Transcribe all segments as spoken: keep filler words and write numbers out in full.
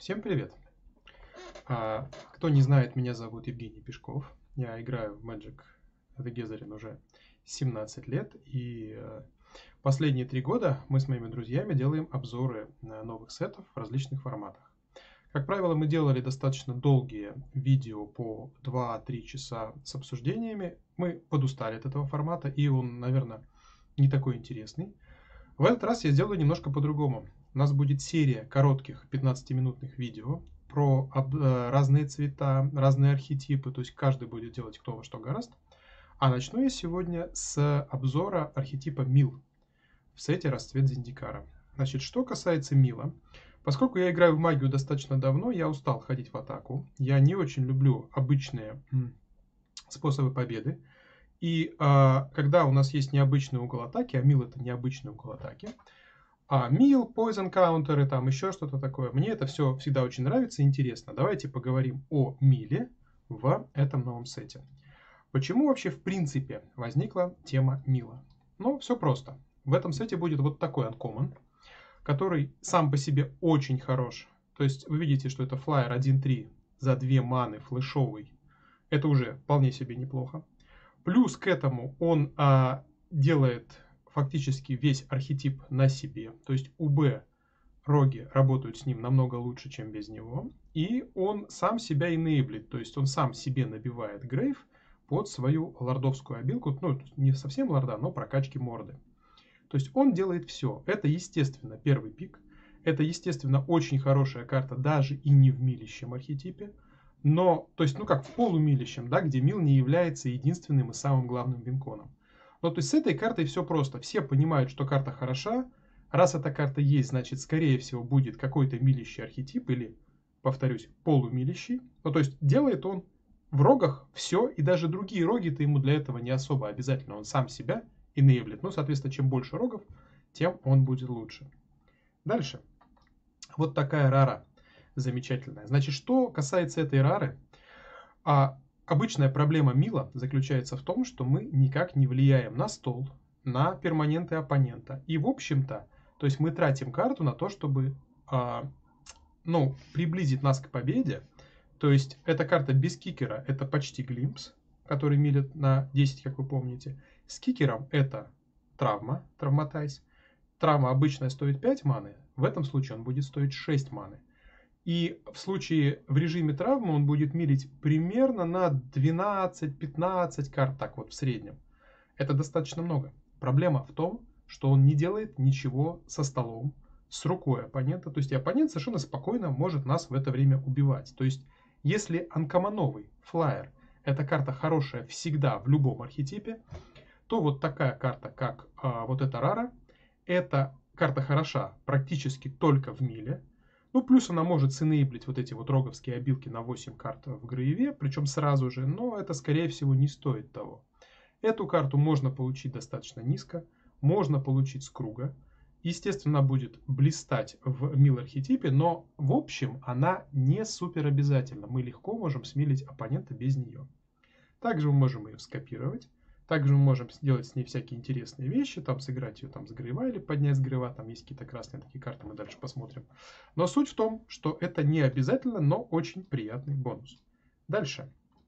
Всем привет! А, кто не знает, меня зовут Евгений Пешков. Я играю в Magic the Gathering уже семнадцать лет. И последние три года мы с моими друзьями делаем обзоры новых сетов в различных форматах. Как правило, мы делали достаточно долгие видео по два-три часа с обсуждениями. Мы подустали от этого формата, и он, наверное, не такой интересный. В этот раз я сделаю немножко по-другому. У нас будет серия коротких пятнадцатиминутных видео про разные цвета, разные архетипы, то есть каждый будет делать кто во что гораст. А начну я сегодня с обзора архетипа Мил в сете Расцвет Зендикара. Значит, что касается Мила, поскольку я играю в магию достаточно давно, я устал ходить в атаку. Я не очень люблю обычные способы победы. И а, когда у нас есть необычный угол атаки, а Мил это необычный угол атаки, а Мил, Poison Counter, там еще что-то такое, мне это все всегда очень нравится и интересно. Давайте поговорим о Миле в этом новом сете. Почему вообще в принципе возникла тема Мила? Ну, все просто. В этом сете будет вот такой uncommon, который сам по себе очень хорош. То есть вы видите, что это флайер один-три за две маны флешовый. Это уже вполне себе неплохо. Плюс к этому он а, делает фактически весь архетип на себе. То есть УБ роги работают с ним намного лучше, чем без него. И он сам себя инейблит. То есть он сам себе набивает грейв под свою лордовскую обилку. Ну, не совсем лорда, но прокачки морды. То есть он делает все. Это, естественно, первый пик. Это, естественно, очень хорошая карта, даже и не в милищем архетипе. Но, то есть, ну как в полумилищем, да, где Мил не является единственным и самым главным винконом. Но то есть с этой картой все просто. Все понимают, что карта хороша. Раз эта карта есть, значит, скорее всего, будет какой-то милищий архетип или, повторюсь, полумилищий. Ну то есть делает он в рогах все, и даже другие роги-то ему для этого не особо обязательно. Он сам себя инейблит. Ну, соответственно, чем больше рогов, тем он будет лучше. Дальше. Вот такая рара. Замечательная. Значит, что касается этой рары, а обычная проблема Мила заключается в том, что мы никак не влияем на стол, на перманенты оппонента. И, в общем-то, то есть мы тратим карту на то, чтобы а, ну, приблизить нас к победе. То есть эта карта без кикера – это почти глимпс, который милит на десять, как вы помните. С кикером это травма, травматайз. Травма обычная стоит пять маны, в этом случае он будет стоить шесть маны. И в случае в режиме травмы он будет милить примерно на двенадцать-пятнадцать карт, так вот в среднем. Это достаточно много. Проблема в том, что он не делает ничего со столом, с рукой оппонента. То есть и оппонент совершенно спокойно может нас в это время убивать. То есть если анкомановый флайер эта карта хорошая всегда в любом архетипе, то вот такая карта, как а, вот эта рара, эта карта хороша практически только в Миле. Ну, плюс она может синейблить вот эти вот роговские обилки на восемь карт в Граеве, причем сразу же, но это, скорее всего, не стоит того. Эту карту можно получить достаточно низко, можно получить с круга. Естественно, она будет блистать в мил-архетипе, но, в общем, она не супер обязательна. Мы легко можем смилить оппонента без нее. Также мы можем ее скопировать. Также мы можем сделать с ней всякие интересные вещи, там сыграть ее там с грейва или поднять с грейва, там есть какие-то красные такие карты, мы дальше посмотрим. Но суть в том, что это не обязательно, но очень приятный бонус. Дальше.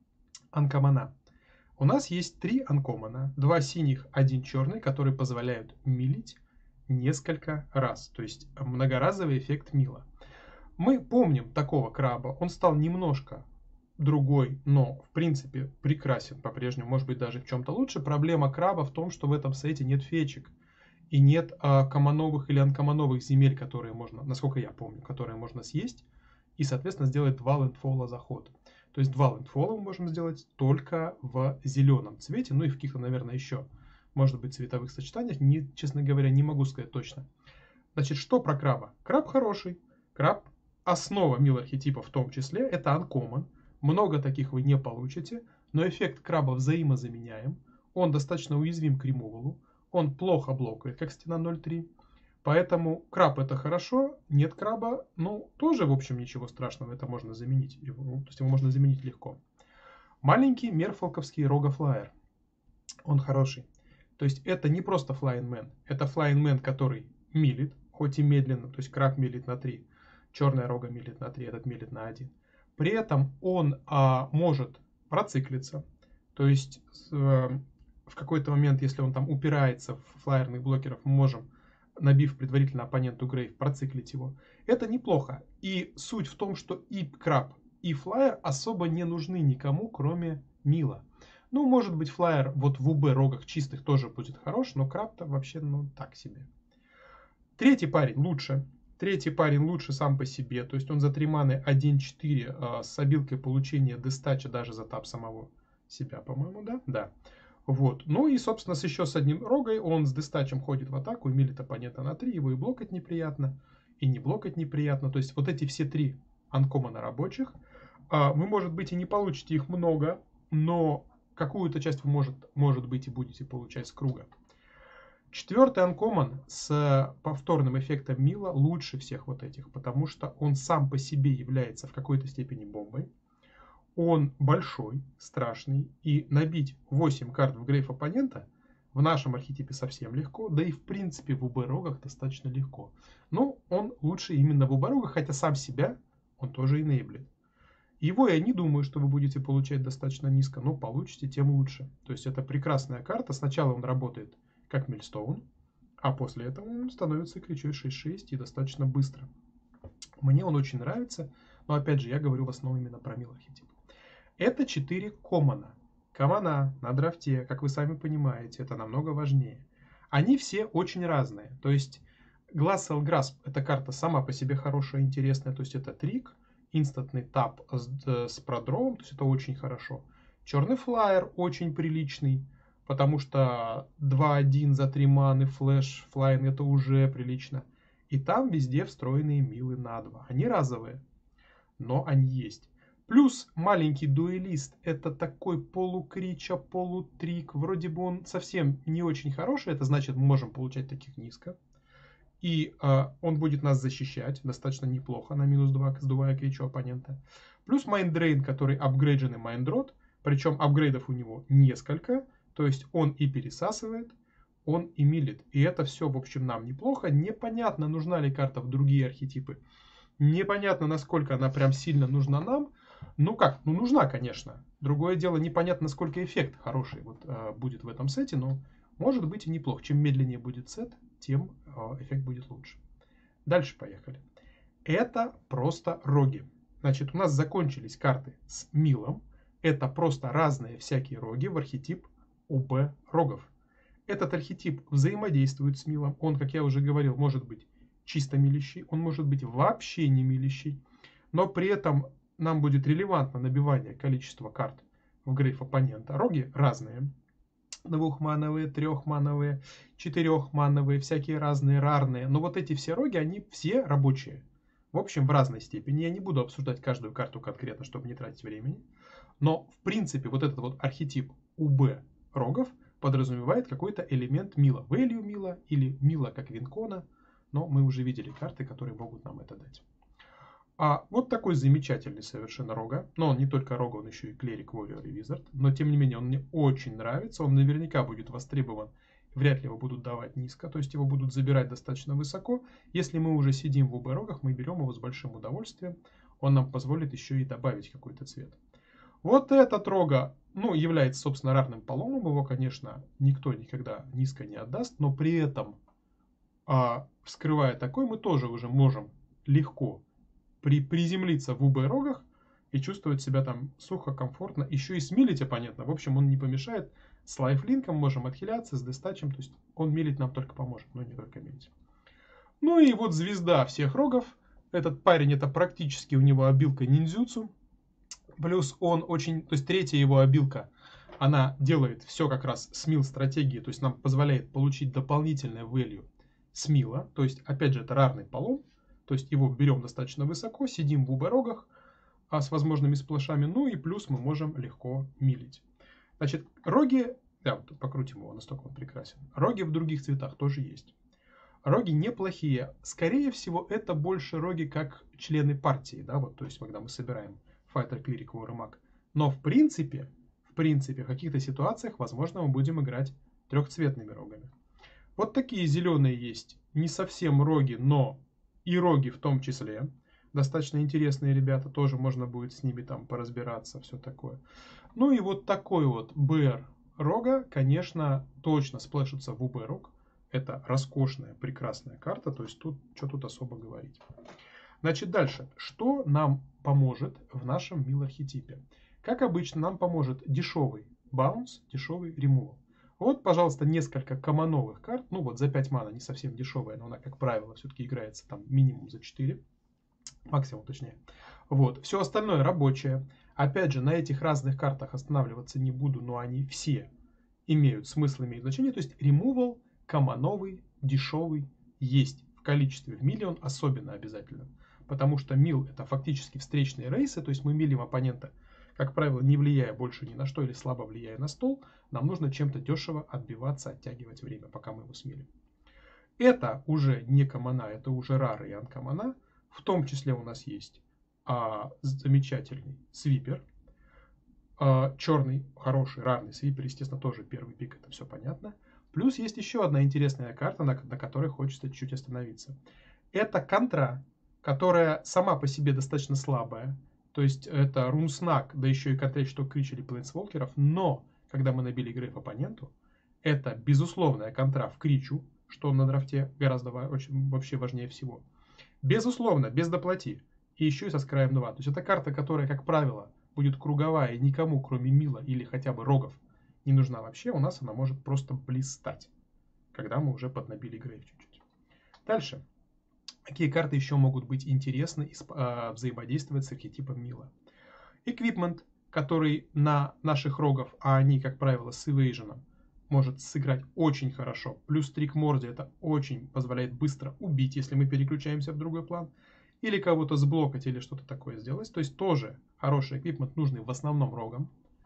Анкомана. У нас есть три анкомана, два синих, один черный, которые позволяют милить несколько раз, то есть многоразовый эффект мила. Мы помним такого краба, он стал немножко другой, но в принципе прекрасен по-прежнему, может быть даже в чем-то лучше. Проблема краба в том, что в этом сете нет фечек и нет а, комановых или анкомановых земель, которые можно, насколько я помню, которые можно съесть и, соответственно, сделать два лэндфола за ход. То есть два лэндфола мы можем сделать только в зеленом цвете, ну и в каких-то, наверное, еще, может быть, цветовых сочетаниях, не, честно говоря, не могу сказать точно. Значит, что про краба? Краб хороший, краб основа мил-архетипа в том числе, это uncommon. Много таких вы не получите, но эффект краба взаимозаменяем. Он достаточно уязвим к ремувалу. Он плохо блокает, как стена ноль три. Поэтому краб это хорошо, нет краба, ну тоже, в общем, ничего страшного, это можно заменить. То есть его можно заменить легко. Маленький мерфолковский рогофлайер. Он хороший. То есть это не просто флайнмен, это флайнмен, который милит, хоть и медленно, то есть краб милит на три. черная рога милит на три, этот милит на один. При этом он а, может проциклиться, то есть а, в какой-то момент, если он там упирается в флайерных блокеров, мы можем, набив предварительно оппоненту грейв, проциклить его. Это неплохо. И суть в том, что и краб, и флайер особо не нужны никому, кроме мила. Ну, может быть, флайер вот в УБ рогах чистых тоже будет хорош, но краб-то вообще, ну, так себе. Третий парень лучше. Третий парень лучше сам по себе. То есть он за три маны один четыре э, с обилкой получения дестача даже за тап самого себя, по-моему, да? Да. Вот. Ну и, собственно, с еще с одним рогой он с дестачем ходит в атаку и милит оппонента на три. Его и блокать неприятно, и не блокать неприятно. То есть вот эти все три анкомана рабочих. Э, вы, может быть, и не получите их много, но какую-то часть вы, может, может быть, и будете получать с круга. Четвертый анкоман с повторным эффектом мила лучше всех вот этих, потому что он сам по себе является в какой-то степени бомбой. Он большой, страшный, и набить восемь карт в грейф оппонента в нашем архетипе совсем легко, да и в принципе в УБ-рогах достаточно легко. Но он лучше именно в УБ-рогах, хотя сам себя он тоже инейблит. Его я не думаю, что вы будете получать достаточно низко, но получите, тем лучше. То есть это прекрасная карта. Сначала он работает как Мильстоун, а после этого он становится кричой шесть шесть и достаточно быстро. Мне он очень нравится, но опять же я говорю в основном именно про мил архетип. Это четыре коммона. Коммона на драфте, как вы сами понимаете, это намного важнее. Они все очень разные. То есть Glacial Grasp эта карта сама по себе хорошая, интересная. То есть это трик, инстантный тап с, с продровом, то есть это очень хорошо. Черный флайер очень приличный, потому что два один за три маны, флэш, флайн это уже прилично. И там везде встроенные милы на два. Они разовые, но они есть. Плюс маленький дуэлист, это такой полукрича, полутрик. Вроде бы он совсем не очень хороший, это значит мы можем получать таких низко. И э, он будет нас защищать достаточно неплохо на минус два, сдувая кричу оппонента. Плюс майндрейн, который апгрейдженный майндрот, причем апгрейдов у него несколько. То есть он и пересасывает, он и милит. И это все, в общем, нам неплохо. Непонятно, нужна ли карта в другие архетипы. Непонятно, насколько она прям сильно нужна нам. Ну как, ну нужна, конечно. Другое дело, непонятно, насколько эффект хороший вот, э, будет в этом сете, но может быть и неплох. Чем медленнее будет сет, тем э, эффект будет лучше. Дальше поехали. Это просто роги. Значит, у нас закончились карты с милом. Это просто разные всякие роги в архетип УБ рогов. Этот архетип взаимодействует с милом. Он, как я уже говорил, может быть чисто милящий, он может быть вообще не милящий, но при этом нам будет релевантно набивание количества карт в грейф оппонента. Роги разные. Двухмановые, трехмановые, четырехмановые, всякие разные, рарные. Но вот эти все роги, они все рабочие. В общем, в разной степени. Я не буду обсуждать каждую карту конкретно, чтобы не тратить времени. Но, в принципе, вот этот вот архетип УБ рогов подразумевает какой-то элемент мила. Value мила или мила как винкона. Но мы уже видели карты, которые могут нам это дать. А вот такой замечательный совершенно рога. Но он не только рога, он еще и клерик, warrior и wizard. Но тем не менее он мне очень нравится. Он наверняка будет востребован. Вряд ли его будут давать низко. То есть его будут забирать достаточно высоко. Если мы уже сидим в УБ-рогах, мы берем его с большим удовольствием. Он нам позволит еще и добавить какой-то цвет. Вот этот рога, ну, является, собственно, рарным поломом. Его, конечно, никто никогда низко не отдаст. Но при этом, а, вскрывая такой, мы тоже уже можем легко при, приземлиться в УБ-рогах и чувствовать себя там сухо, комфортно. Еще и смилить оппонента. В общем, он не помешает. С лайфлинком можем отхиляться, с дестачем. То есть он милить нам только поможет, но не только милить. Ну и вот звезда всех рогов. Этот парень, это практически у него обилка ниндзюцу. Плюс он очень... То есть третья его обилка, она делает все как раз с мил стратегии. То есть нам позволяет получить дополнительное value с мила. То есть, опять же, это рарный полом. То есть его берем достаточно высоко, сидим в УБ-рогах а с возможными сплэшами. Ну и плюс мы можем легко милить. Значит, роги... Да, вот покрутим его, настолько он прекрасен. Роги в других цветах тоже есть. Роги неплохие. Скорее всего, это больше роги как члены партии. Да, вот, то есть, когда мы собираем файтер, клирик, вор и маг. Но в принципе, в принципе, в каких-то ситуациях, возможно, мы будем играть трехцветными рогами. Вот такие зеленые есть. Не совсем роги, но и роги в том числе. Достаточно интересные ребята, тоже можно будет с ними там поразбираться, все такое. Ну и вот такой вот бэ эр Рога, конечно, точно сплэшится в ю би Рог. Это роскошная, прекрасная карта, то есть тут, что тут особо говорить. Значит, дальше. Что нам поможет в нашем мил-архетипе? Как обычно, нам поможет дешевый баунс, дешевый ремувал. Вот, пожалуйста, несколько коммоновых карт. Ну вот, за пять мана не совсем дешевая, но она, как правило, все-таки играется там минимум за четыре. Максимум, точнее. Вот. Все остальное рабочее. Опять же, на этих разных картах останавливаться не буду, но они все имеют смысл, имеют значение. То есть, ремувал, коммоновый, дешевый есть в количестве. В миле он особенно обязательно. Потому что мил это фактически встречные рейсы, то есть мы милим оппонента, как правило, не влияя больше ни на что или слабо влияя на стол, нам нужно чем-то дешево отбиваться, оттягивать время, пока мы его смилим. Это уже не коммона, это уже рары и анкоммона. В том числе у нас есть а, замечательный свипер, а, черный, хороший, рарный свипер, естественно, тоже первый пик, это все понятно. Плюс есть еще одна интересная карта, на, на которой хочется чуть-чуть остановиться. Это контра, которая сама по себе достаточно слабая. То есть это рунснак, да еще и контроль, что крич или плейнсволкеров. Но, когда мы набили грейф оппоненту, это безусловная контра в кричу, что на драфте гораздо очень, вообще важнее всего. Безусловно, без доплати. И еще и со скраем два. То есть это карта, которая, как правило, будет круговая и никому, кроме мила или хотя бы рогов, не нужна вообще. У нас она может просто блистать, когда мы уже поднабили грейф чуть-чуть. Дальше. Какие карты еще могут быть интересны и э, взаимодействовать с архетипом мила? Эквипмент, который на наших рогов, а они, как правило, с эвейженом, может сыграть очень хорошо. Плюс трик морди это очень позволяет быстро убить, если мы переключаемся в другой план. Или кого-то сблокать, или что-то такое сделать. То есть тоже хороший эквипмент, нужный в основном рогам.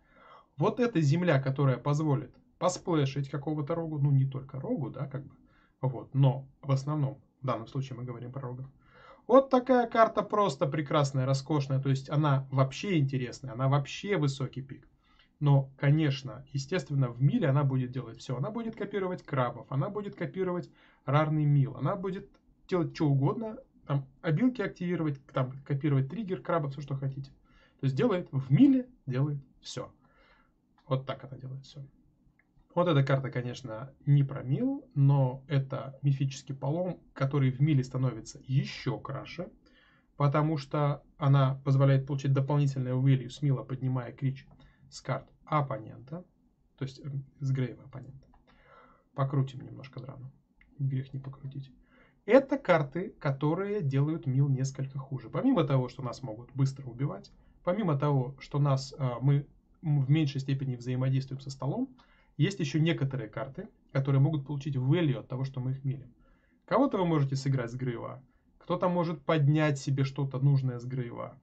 Вот эта земля, которая позволит посплэшить какого-то рогу, ну не только рогу, да, как бы, вот, но в основном, в данном случае мы говорим про рогов. Вот такая карта просто прекрасная, роскошная, то есть она вообще интересная, она вообще высокий пик. Но, конечно, естественно, в миле она будет делать все. Она будет копировать крабов, она будет копировать рарный мил, она будет делать что угодно, там, обилки активировать, там, копировать триггер крабов, все, что хотите. То есть делает в миле, делает все. Вот так она делает все. Вот эта карта, конечно, не про мил, но это мифический полом, который в миле становится еще краше, потому что она позволяет получить дополнительное value с мила, поднимая крич с карт оппонента, то есть с грейва оппонента. Покрутим немножко драну. Грех не покрутить. Это карты, которые делают мил несколько хуже. Помимо того, что нас могут быстро убивать, помимо того, что нас, мы в меньшей степени взаимодействуем со столом, есть еще некоторые карты, которые могут получить value от того, что мы их милим. Кого-то вы можете сыграть с грейва, кто-то может поднять себе что-то нужное с грейва.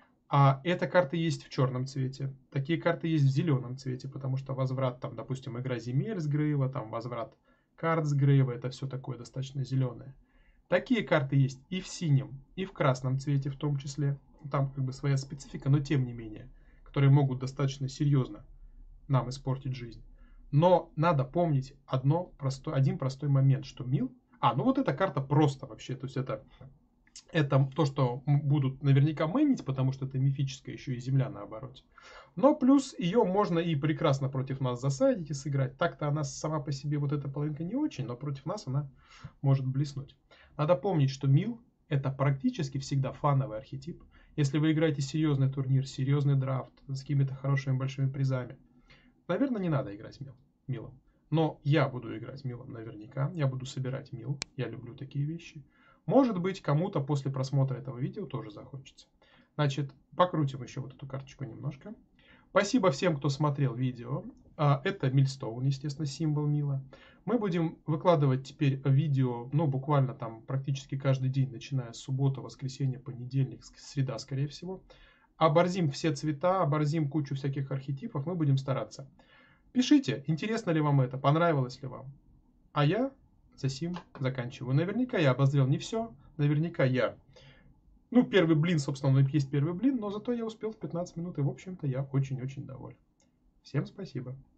А эта карта есть в черном цвете. Такие карты есть в зеленом цвете, потому что возврат, там, допустим, игра земель с грейва, там возврат карт с грейва, это все такое достаточно зеленое. Такие карты есть и в синем, и в красном цвете в том числе. Там как бы своя специфика, но тем не менее, которые могут достаточно серьезно нам испортить жизнь. Но надо помнить одно простой, один простой момент, что мил... А, ну вот эта карта просто вообще, то есть это... Это то, что будут наверняка мейнить, потому что это мифическая еще и земля на обороте. Но плюс ее можно и прекрасно против нас засадить и сыграть. Так-то она сама по себе, вот эта половинка не очень, но против нас она может блеснуть. Надо помнить, что мил это практически всегда фановый архетип. Если вы играете серьезный турнир, серьезный драфт с какими-то хорошими большими призами, наверное, не надо играть мил, милом. Но я буду играть милом наверняка. Я буду собирать мил. Я люблю такие вещи. Может быть, кому-то после просмотра этого видео тоже захочется. Значит, покрутим еще вот эту карточку немножко. Спасибо всем, кто смотрел видео. Это Мильстоун, естественно, символ мила. Мы будем выкладывать теперь видео, ну, буквально там практически каждый день, начиная с субботы, воскресенья, понедельник, среда, скорее всего. Оборзим все цвета, оборзим кучу всяких архетипов. Мы будем стараться. Пишите, интересно ли вам это, понравилось ли вам. А я... За сим заканчиваю. Наверняка я обозрел не все. Наверняка я... Ну, первый блин, собственно, есть первый блин, но зато я успел в пятнадцать минут, и, в общем-то, я очень-очень доволен. Всем спасибо.